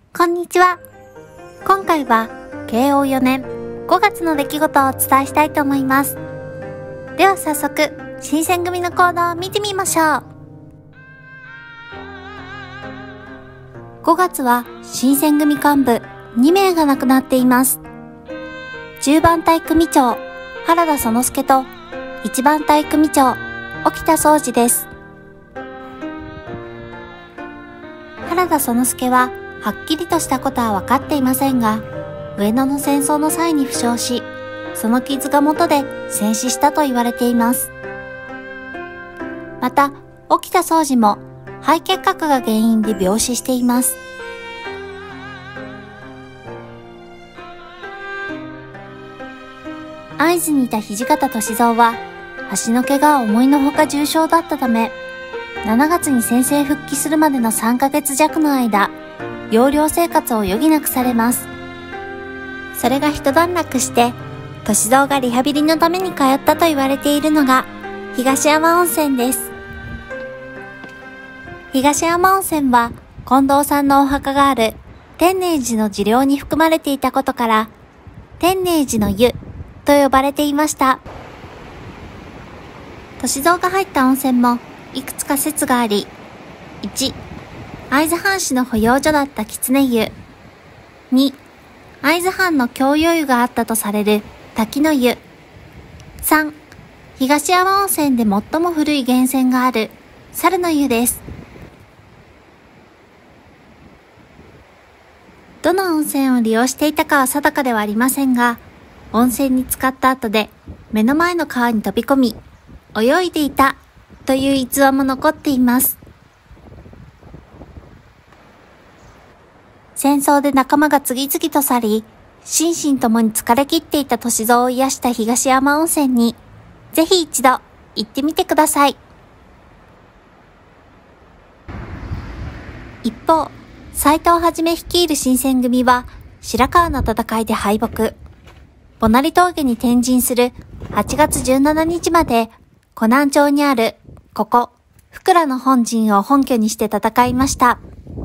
こんにちは。今回は慶応4年5月の出来事をお伝えしたいと思います。では早速、新選組の行動を見てみましょう。5月は新選組幹部2名が亡くなっています。10番隊組長原田園助と1番隊組長沖田総司です。原田園助ははっきりとしたことは分かっていませんが、上野の戦争の際に負傷し、その傷が元で戦死したと言われています。また、沖田総司も肺結核が原因で病死しています。会津にいた土方歳三は、足の怪我は思いのほか重傷だったため、7月に宣戦復帰するまでの3ヶ月弱の間、療養生活を余儀なくされます。それが一段落して、歳三がリハビリのために通ったと言われているのが、東山温泉です。東山温泉は、近藤さんのお墓がある天寧寺の寺領に含まれていたことから、天寧寺の湯と呼ばれていました。歳三が入った温泉も、いくつか説があり、1、会津藩士の保養所だった狐湯。2、会津藩の共用湯があったとされる滝の湯。3、東山温泉で最も古い源泉がある猿の湯です。どの温泉を利用していたかは定かではありませんが、温泉に浸かった後で目の前の川に飛び込み、泳いでいたという逸話も残っています。戦争で仲間が次々と去り、心身ともに疲れ切っていた歳三を癒した東山温泉に、ぜひ一度行ってみてください。一方、斎藤一率いる新選組は、白河の戦いで敗北。母成峠に転陣する8月17日まで、湖南町にあるここ、福良の本陣を本拠にして戦いました。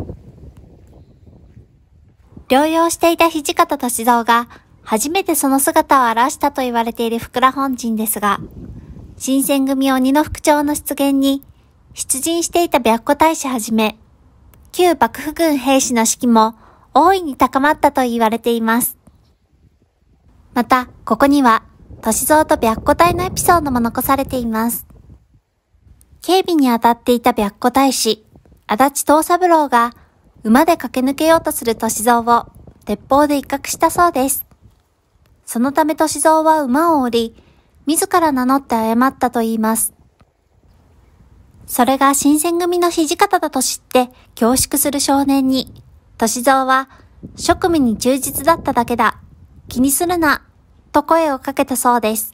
療養していた土方歳三が初めてその姿を現したと言われている福良本陣ですが、新選組鬼の副長の出現に出陣していた白虎隊士はじめ、旧幕府軍兵士の士気も大いに高まったと言われています。また、ここには歳三と白虎隊のエピソードも残されています。警備に当たっていた白虎隊士、足立藤三郎が馬で駆け抜けようとする歳三を鉄砲で一角したそうです。そのため歳三は馬を降り、自ら名乗って謝ったと言います。それが新選組の土方だと知って恐縮する少年に、歳三は職務に忠実だっただけだ、気にするな、と声をかけたそうです。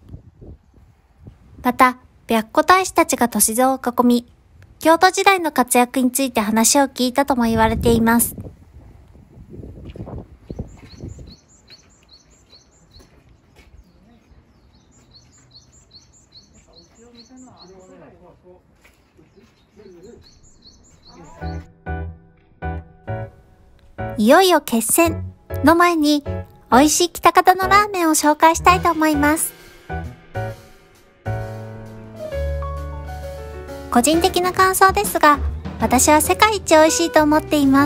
また、白虎隊士たちが歳三を囲み、京都時代の活躍について話を聞いたとも言われています。いよいよ決戦の前に、美味しい喜多方のラーメンを紹介したいと思います。個人的な感想ですが、私は世界一美味しいと思っています。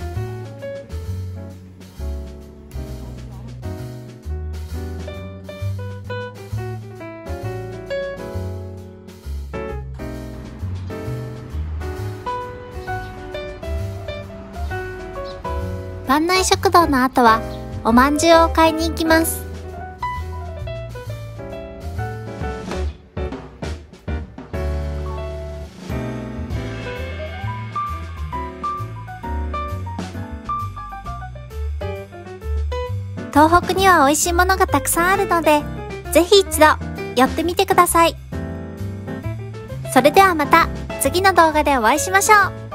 万内食堂の後は、おまんじゅうを買いに行きます。東北には美味しいものがたくさんあるので、ぜひ一度寄ってみてください。それではまた次の動画でお会いしましょう。